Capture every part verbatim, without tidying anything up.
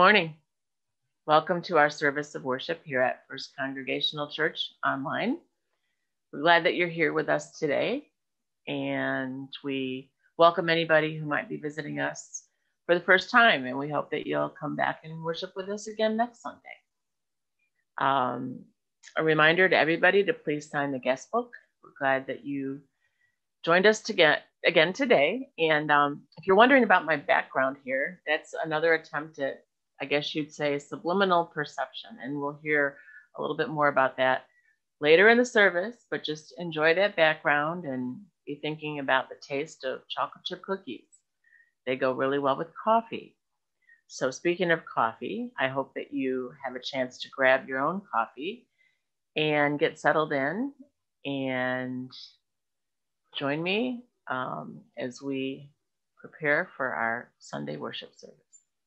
morning. Welcome to our service of worship here at First Congregational Church online. We're glad that you're here with us today, and we welcome anybody who might be visiting us for the first time, and we hope that you'll come back and worship with us again next Sunday. Um, a reminder to everybody to please sign the guest book. We're glad that you joined us to get, again today, and um, if you're wondering about my background here, that's another attempt at, I guess you'd say, subliminal perception, and we'll hear a little bit more about that later in the service, but just enjoy that background and be thinking about the taste of chocolate chip cookies. They go really well with coffee. So speaking of coffee, I hope that you have a chance to grab your own coffee and get settled in and join me um, as we prepare for our Sunday worship service.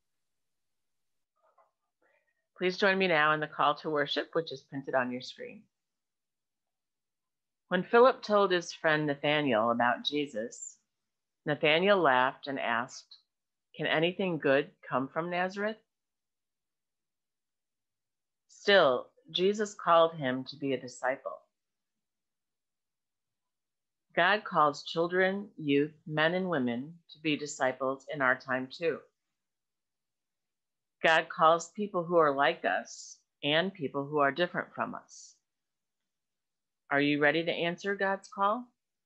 Please join me now in the call to worship, which is printed on your screen. When Philip told his friend Nathanael about Jesus, Nathanael laughed and asked, "Can anything good come from Nazareth?" Still, Jesus called him to be a disciple. God calls children, youth, men, and women to be disciples in our time too. God calls people who are like us and people who are different from us. Are you ready to answer God's call?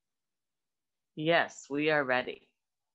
Yes, we are ready.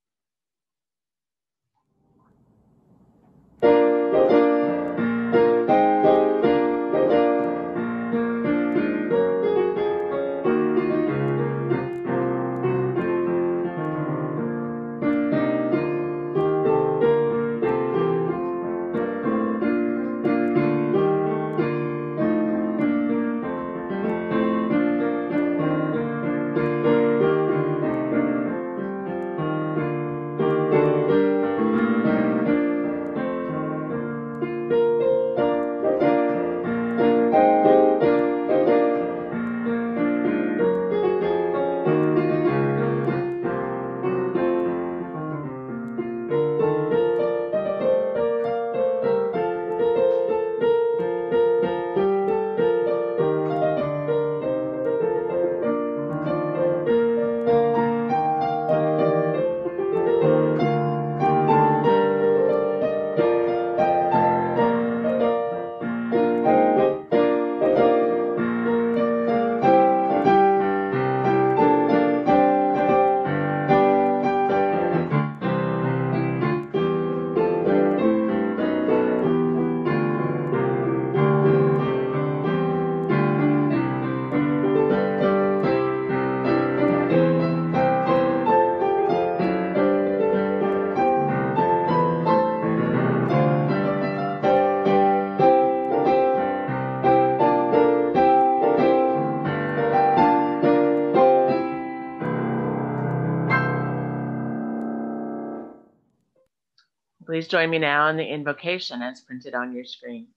Please join me now in the invocation as printed on your screen.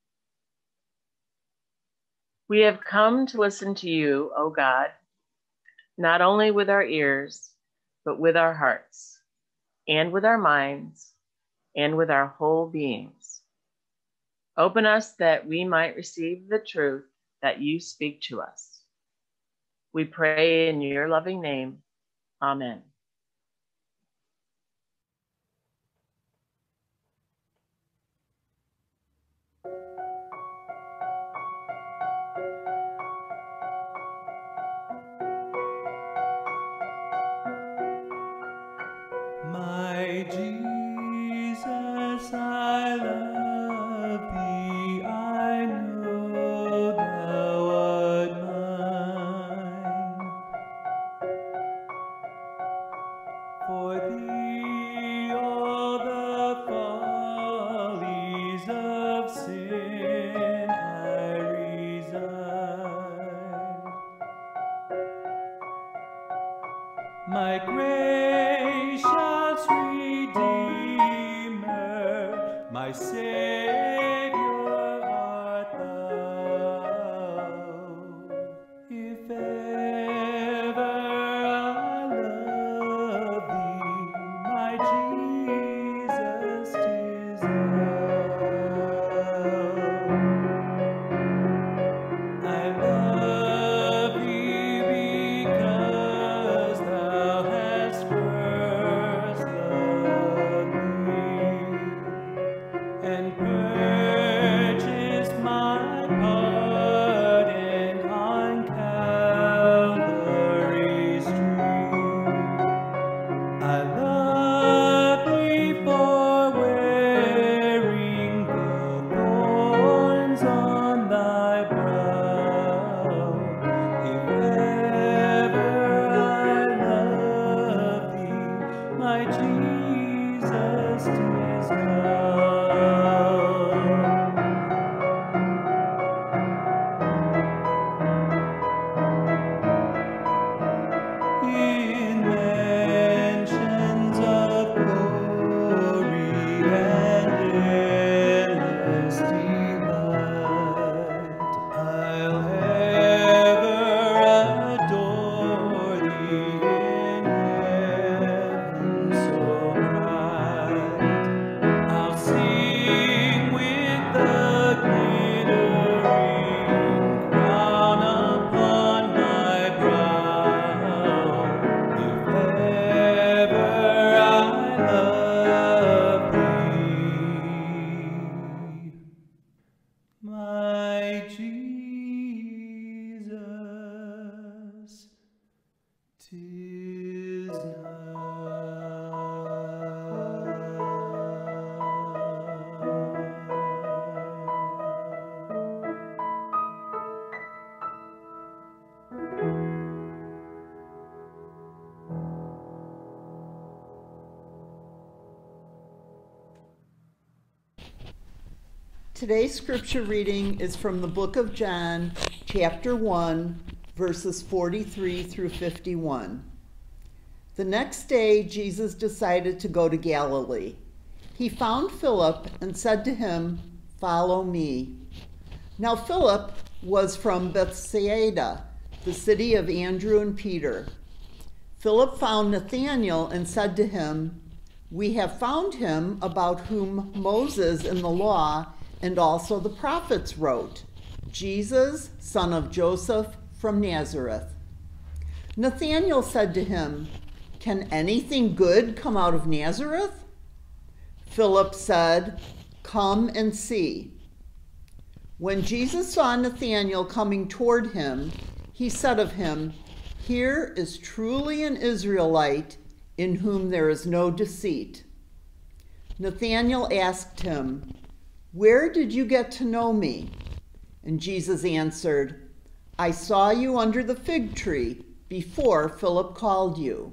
We have come to listen to you, O God, not only with our ears, but with our hearts, and with our minds, and with our whole beings. Open us that we might receive the truth that you speak to us. We pray in your loving name. Amen. My Jesus, I love thee, I know thou art mine. my Jesus, 'tis Today's scripture reading is from the book of John, chapter one, verses forty-three through fifty-one. The next day, Jesus decided to go to Galilee. He found Philip and said to him, "Follow me." Now Philip was from Bethsaida, the city of Andrew and Peter. Philip found Nathanael and said to him, "We have found him about whom Moses in the law and also the prophets wrote, Jesus, son of Joseph from Nazareth." Nathanael said to him, "Can anything good come out of Nazareth?" Philip said, "Come and see." When Jesus saw Nathanael coming toward him, he said of him, "Here is truly an Israelite in whom there is no deceit." Nathanael asked him, "Where did you get to know me?" And Jesus answered, "I saw you under the fig tree before Philip called you."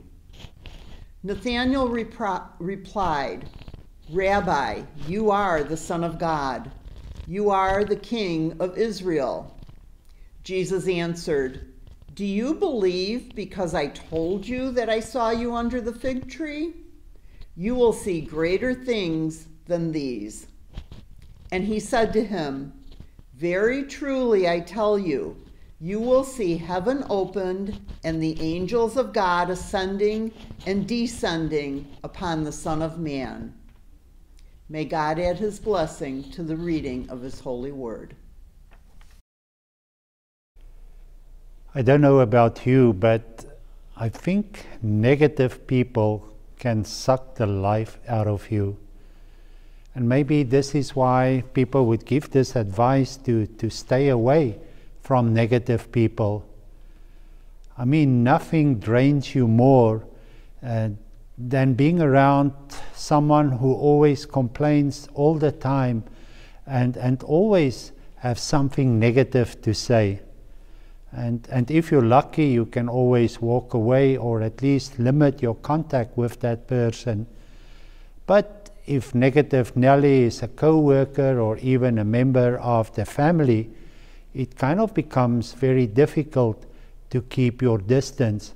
Nathanael repri- replied, "Rabbi, you are the Son of God. You are the King of Israel." Jesus answered, "Do you believe because I told you that I saw you under the fig tree? You will see greater things than these." And he said to him, "Very truly I tell you, you will see heaven opened and the angels of God ascending and descending upon the Son of Man." May God add his blessing to the reading of his holy word. I don't know about you, but I think negative people can suck the life out of you. And maybe this is why people would give this advice to, to stay away from negative people. I mean, nothing drains you more uh, than being around someone who always complains all the time and, and always have something negative to say. And, and if you're lucky, you can always walk away or at least limit your contact with that person. But if negative Nelly is a co-worker or even a member of the family, it kind of becomes very difficult to keep your distance.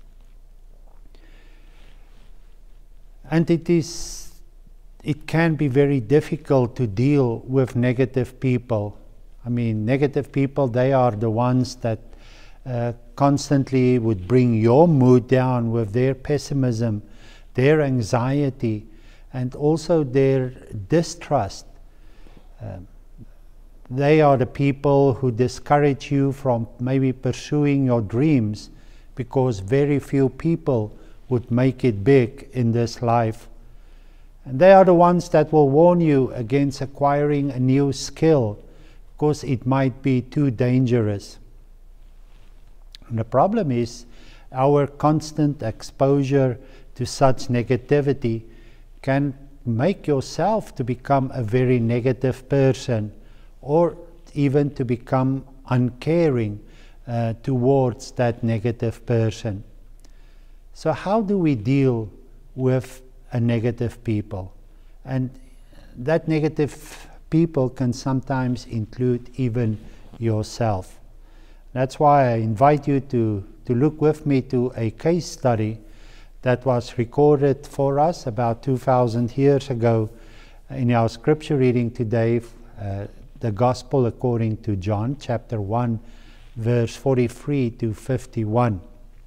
And it is, it can be very difficult to deal with negative people. I mean, negative people, they are the ones that uh, constantly would bring your mood down with their pessimism, their anxiety, and also their distrust. Um, they are the people who discourage you from maybe pursuing your dreams because very few people would make it big in this life. And they are the ones that will warn you against acquiring a new skill because it might be too dangerous. And the problem is our constant exposure to such negativity can make yourself to become a very negative person or even to become uncaring uh, towards that negative person. So how do we deal with a negative people? And that negative people can sometimes include even yourself. That's why I invite you to, to look with me to a case study that was recorded for us about two thousand years ago in our scripture reading today, uh, the Gospel according to John, chapter one, verse forty-three to fifty-one.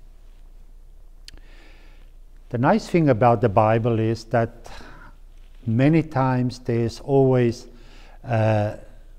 The nice thing about the Bible is that many times there's always, uh,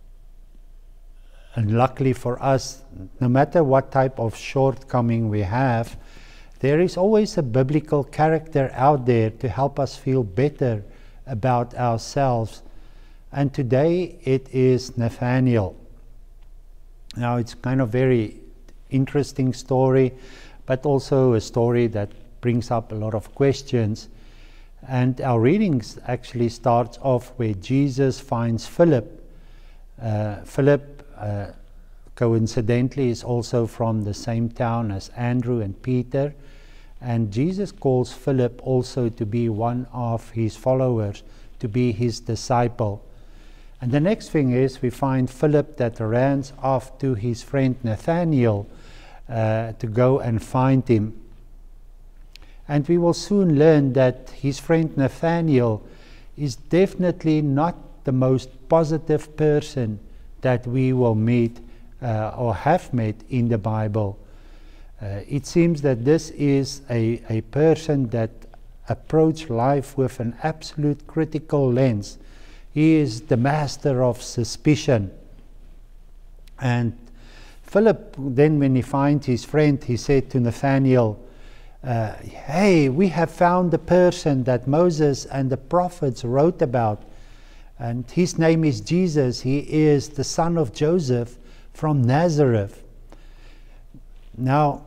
and luckily for us, no matter what type of shortcoming we have, there is always a biblical character out there to help us feel better about ourselves. and today it is Nathaniel. Now it's kind of very interesting story, but also a story that brings up a lot of questions. And our readings actually starts off where Jesus finds Philip. Uh, Philip, uh, coincidentally, is also from the same town as Andrew and Peter. And Jesus calls Philip also to be one of his followers, to be his disciple. And the next thing is we find Philip that runs off to his friend Nathaniel uh, to go and find him. And we will soon learn that his friend Nathaniel is definitely not the most positive person that we will meet uh, or have met in the Bible. Uh, it seems that this is a, a person that approached life with an absolute critical lens. He is the master of suspicion. And Philip, then when he finds his friend, he said to Nathaniel, uh, hey, we have found the person that Moses and the prophets wrote about. And his name is Jesus. He is the son of Joseph from Nazareth. Now,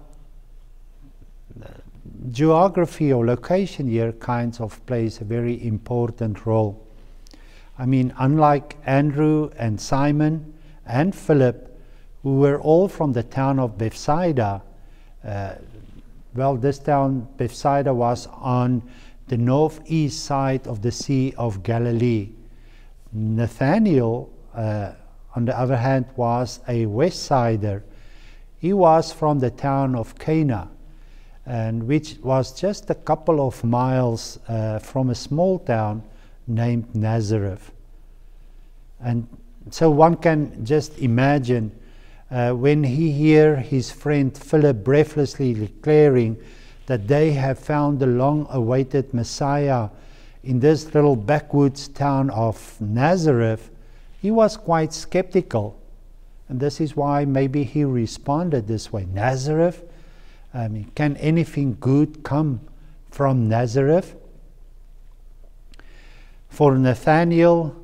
geography or location here kinds of plays a very important role. I mean, unlike Andrew and Simon and Philip, who were all from the town of Bethsaida, uh, well, this town, Bethsaida, was on the northeast side of the Sea of Galilee. Nathaniel, uh, on the other hand, was a west sider. He was from the town of Cana, and which was just a couple of miles uh, from a small town named Nazareth. And so one can just imagine uh, when he hear his friend Philip breathlessly declaring that they have found the long-awaited Messiah in this little backwoods town of Nazareth, he was quite skeptical. And this is why maybe he responded this way. Nazareth? I mean, can anything good come from Nazareth? For Nathaniel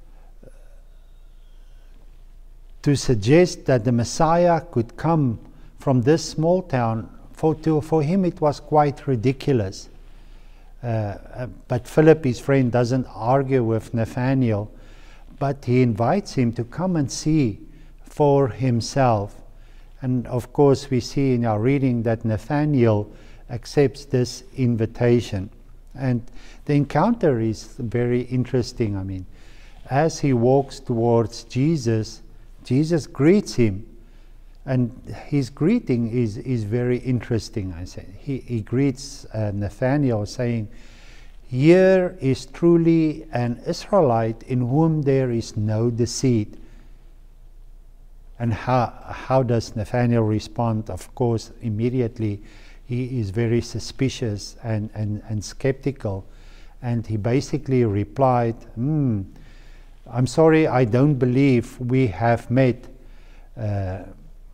to suggest that the Messiah could come from this small town, for, to, for him it was quite ridiculous. Uh, but Philip, his friend, doesn't argue with Nathaniel, but he invites him to come and see for himself. And of course we see in our reading that Nathaniel accepts this invitation. And the encounter is very interesting. I mean, as he walks towards Jesus, Jesus greets him. And his greeting is, is very interesting, I say. He, he greets uh, Nathaniel saying, here is truly an Israelite in whom there is no deceit. And how, how does Nathaniel respond? Of course, immediately he is very suspicious and, and, and skeptical. And he basically replied, hmm, I'm sorry, I don't believe we have met. Uh,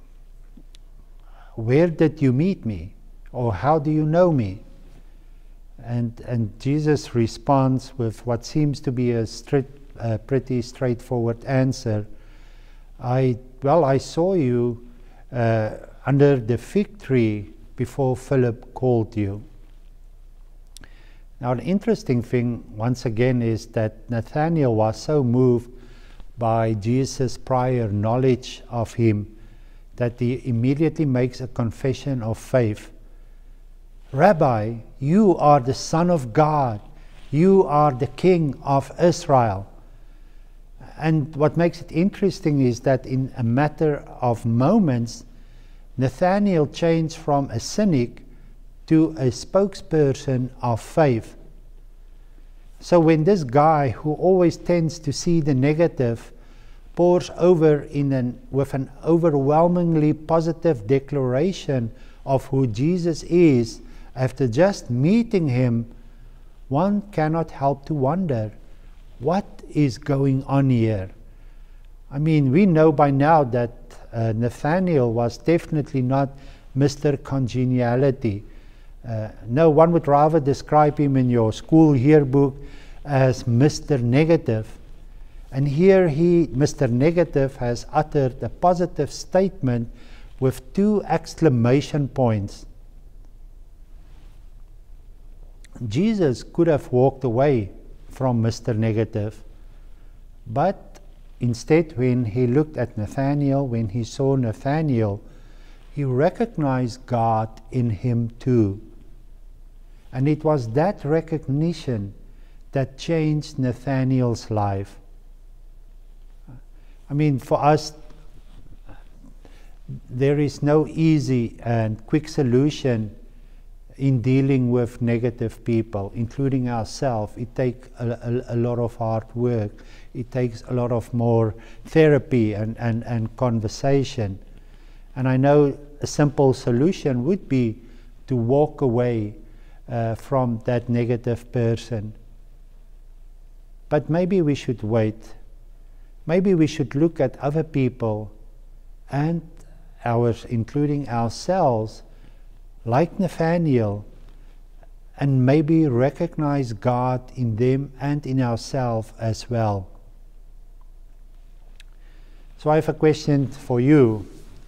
where did you meet me? Or how do you know me? And, and Jesus responds with what seems to be a straight, uh, pretty straightforward answer. I, well, I saw you uh, under the fig tree before Philip called you. Now, the interesting thing, once again, is that Nathanael was so moved by Jesus' prior knowledge of him that he immediately makes a confession of faith. Rabbi, you are the Son of God. You are the King of Israel. And what makes it interesting is that in a matter of moments, Nathanael changed from a cynic to a spokesperson of faith. So when this guy who always tends to see the negative pours over in an, with an overwhelmingly positive declaration of who Jesus is, after just meeting him, one cannot help to wonder, what is going on here? I mean, we know by now that uh, Nathanael was definitely not Mister Congeniality. Uh, no, one would rather describe him in your school yearbook as Mister Negative. And here he, Mister Negative, has uttered a positive statement with two exclamation points. Jesus could have walked away from Mister Negative, but instead, when he looked at Nathanael, when he saw Nathanael, he recognized God in him too. And it was that recognition that changed Nathanael's life. I mean, for us, there is no easy and quick solution in dealing with negative people, including ourselves. It takes a, a, a lot of hard work. It takes a lot of more therapy and, and, and conversation. And I know a simple solution would be to walk away uh, from that negative person. But maybe we should wait. Maybe we should look at other people and ours, including ourselves, like Nathanael, and maybe recognize God in them and in ourselves as well. So I have a question for you.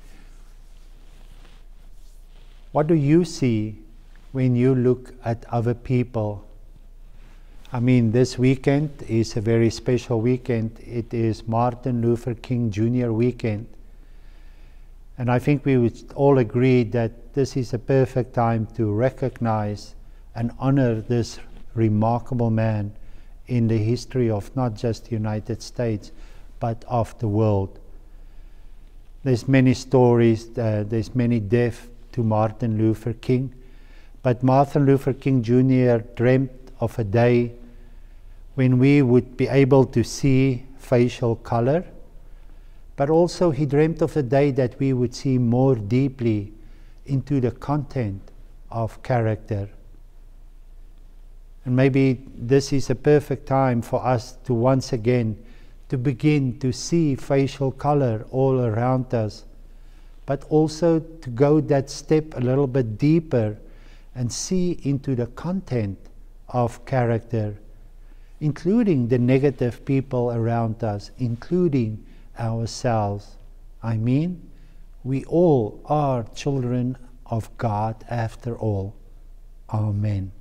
What do you see when you look at other people? I mean, this weekend is a very special weekend. It is Martin Luther King Junior weekend. And I think we would all agree that this is a perfect time to recognize and honor this remarkable man in the history of not just the United States, but of the world. There's many stories, uh, there's many deaths to Martin Luther King, but Martin Luther King Junior dreamt of a day when we would be able to see facial color, but also he dreamt of a day that we would see more deeply into the content of character. And maybe this is a perfect time for us to once again to begin to see facial color all around us, but also to go that step a little bit deeper and see into the content of character, including the negative people around us, including ourselves. I mean, we all are children of God after all. Amen.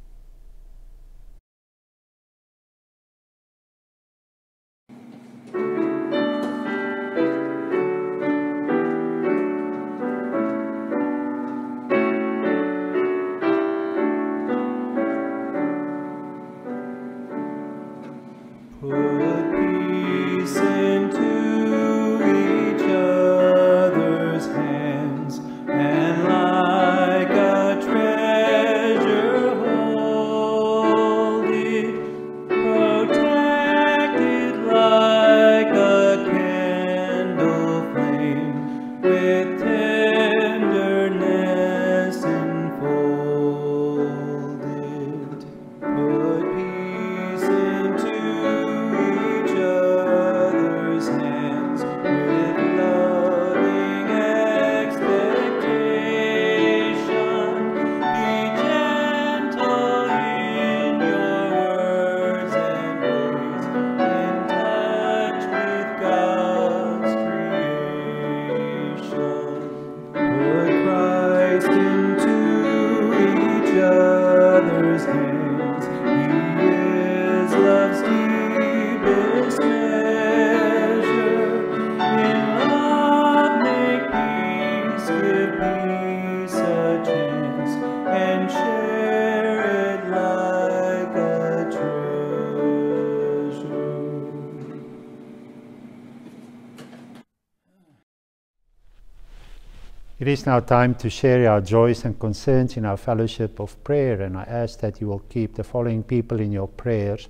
It is now time to share our joys and concerns in our fellowship of prayer, and I ask that you will keep the following people in your prayers.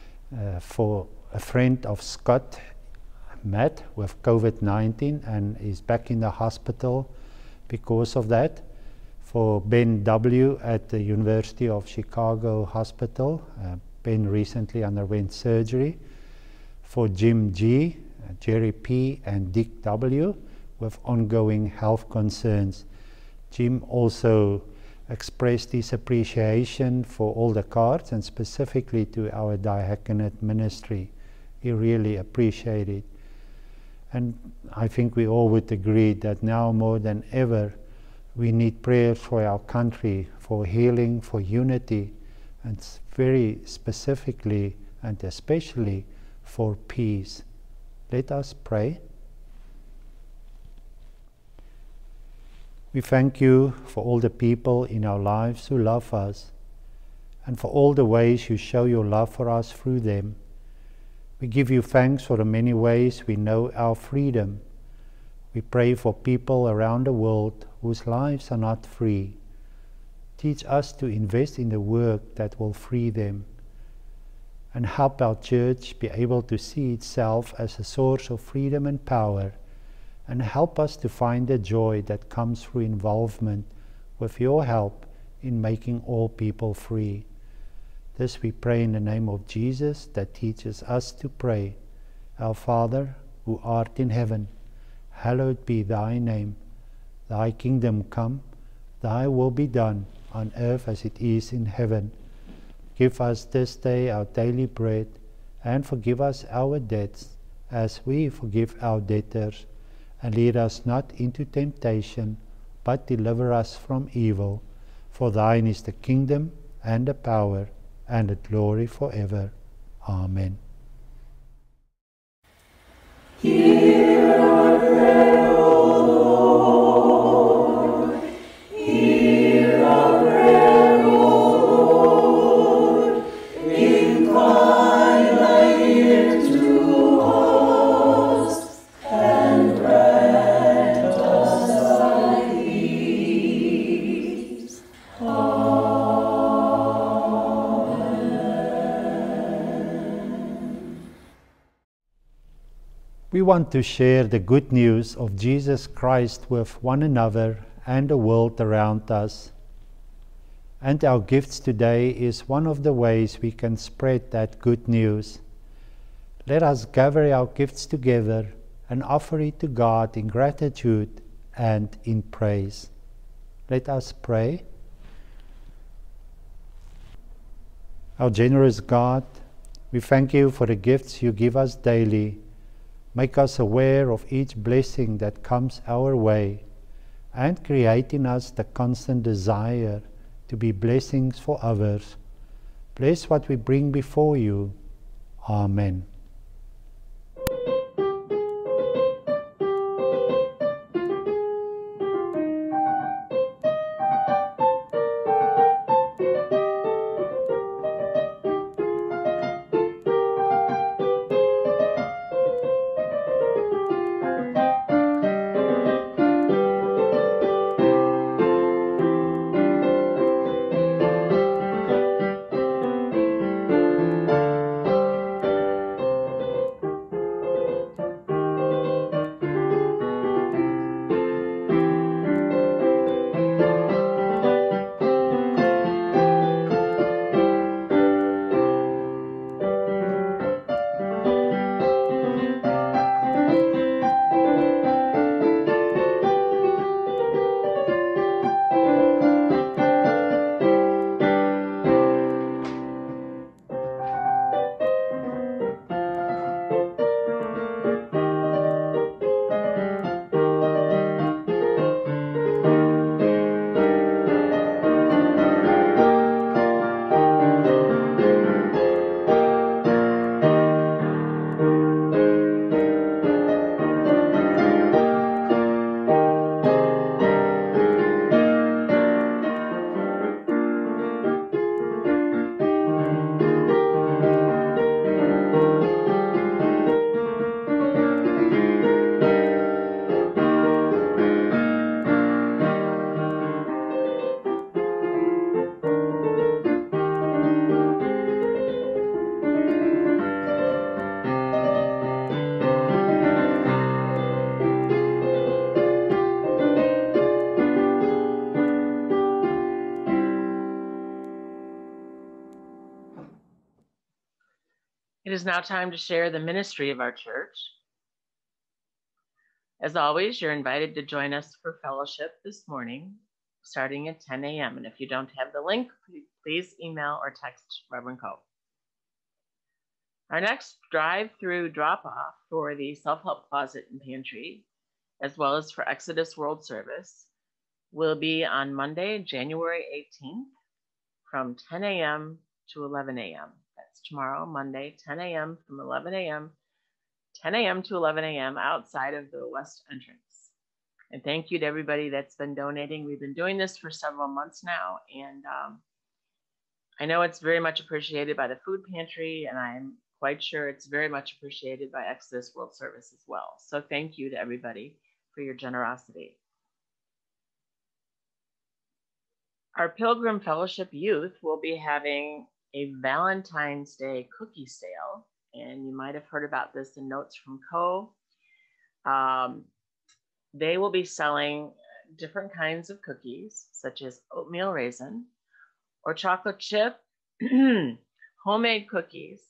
Uh, for a friend of Scott, Matt, with COVID nineteen and is back in the hospital because of that. For Ben W. at the University of Chicago Hospital. Uh, Ben recently underwent surgery. For Jim G., uh, Jerry P. and Dick W. with ongoing health concerns. Jim also expressed his appreciation for all the cards and specifically to our diaconate ministry. he really appreciated it. And I think we all would agree that now more than ever, we need prayers for our country, for healing, for unity, and very specifically and especially for peace. Let us pray. We thank you for all the people in our lives who love us, and for all the ways you show your love for us through them. We give you thanks for the many ways we know our freedom. We pray for people around the world whose lives are not free. Teach us to invest in the work that will free them, and help our church be able to see itself as a source of freedom and power, and help us to find the joy that comes through involvement with your help in making all people free. This we pray in the name of Jesus, that teaches us to pray. Our Father, who art in heaven, hallowed be thy name. Thy kingdom come, thy will be done, on earth as it is in heaven. Give us this day our daily bread, and forgive us our debts, as we forgive our debtors. And lead us not into temptation, but deliver us from evil. For thine is the kingdom, and the power, and the glory forever. Amen. Hear our prayer, O Lord. Hear our prayer, O Lord. Incline thy ear to us, and grant us thy peace. We want to share the good news of Jesus Christ with one another and the world around us. And our gifts today is one of the ways we can spread that good news. Let us gather our gifts together and offer it to God in gratitude and in praise. Let us pray. Our generous God, we thank you for the gifts you give us daily. Make us aware of each blessing that comes our way, and create in us the constant desire to be blessings for others. Bless what we bring before you. Amen. It is now time to share the ministry of our church. As always, you're invited to join us for fellowship this morning, starting at ten a m And if you don't have the link, please email or text Reverend Coe. Our next drive-through drop-off for the self-help closet and pantry, as well as for Exodus World Service, will be on Monday, January eighteenth from ten a m to eleven a m That's tomorrow, Monday, ten a m from eleven a m ten a m to eleven a m outside of the west entrance. And thank you to everybody that's been donating. We've been doing this for several months now, and um, I know it's very much appreciated by the food pantry, and I'm quite sure it's very much appreciated by Exodus World Service as well. So thank you to everybody for your generosity. Our Pilgrim Fellowship youth will be having a Valentine's Day cookie sale, and you might have heard about this in Notes from Co. Um, they will be selling different kinds of cookies, such as oatmeal raisin or chocolate chip homemade cookies,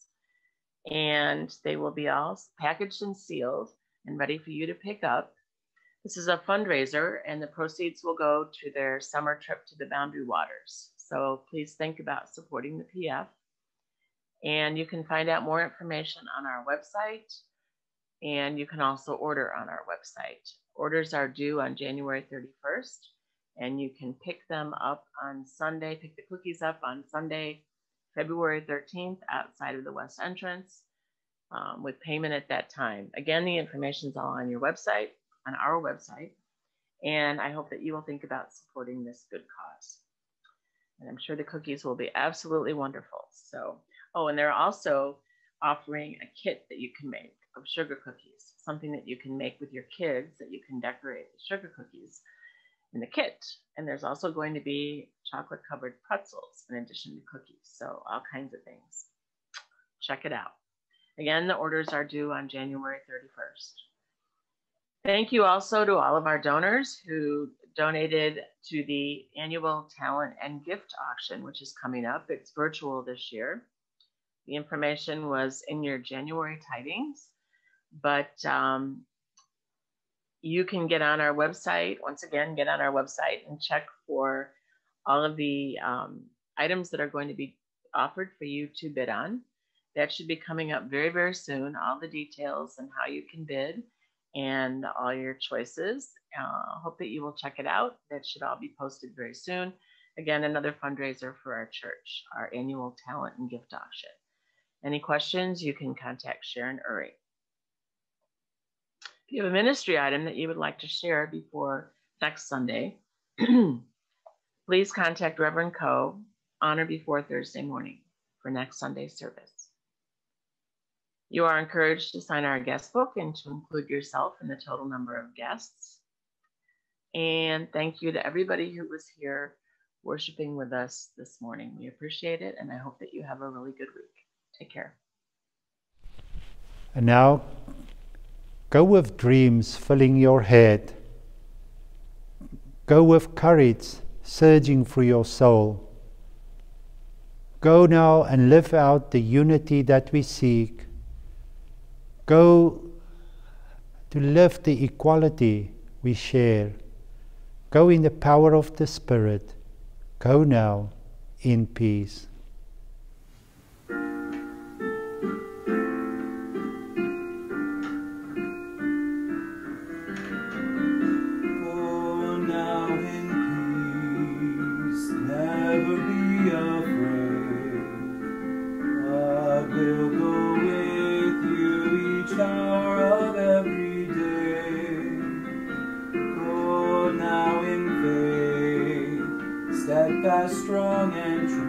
and they will be all packaged and sealed and ready for you to pick up. This is a fundraiser, and the proceeds will go to their summer trip to the Boundary Waters. So please think about supporting the P F. And you can find out more information on our website, and you can also order on our website. Orders are due on January thirty-first, and you can pick them up on Sunday, pick the cookies up on Sunday, February thirteenth, outside of the west entrance, um, with payment at that time. Again, the information is all on your website, on our website, and I hope that you will think about supporting this good cause. And I'm sure the cookies will be absolutely wonderful. So, oh, and they're also offering a kit that you can make of sugar cookies, something that you can make with your kids that you can decorate with sugar cookies in the kit. And there's also going to be chocolate covered pretzels in addition to cookies. So all kinds of things. Check it out. Again, the orders are due on January thirty-first. Thank you also to all of our donors who donated to the annual talent and gift auction, which is coming up. It's virtual this year. The information was in your January tidings, but um, you can get on our website, once again, get on our website and check for all of the um, items that are going to be offered for you to bid on. That should be coming up very, very soon, all the details and how you can bid and all your choices. I uh, hope that you will check it out. That should all be posted very soon. Again, another fundraiser for our church, our annual talent and gift auction. Any questions, you can contact Sharon Uri. If you have a ministry item that you would like to share before next Sunday, please contact Reverend Coe on or before Thursday morning for next Sunday's service. You are encouraged to sign our guest book and to include yourself in the total number of guests. And thank you to everybody who was here worshiping with us this morning. We appreciate it, and I hope that you have a really good week. Take care. And now, go with dreams filling your head. Go with courage surging through your soul. Go now and live out the unity that we seek. Go to live the equality we share. Go in the power of the Spirit. Go now in peace. Steadfast, strong, and true.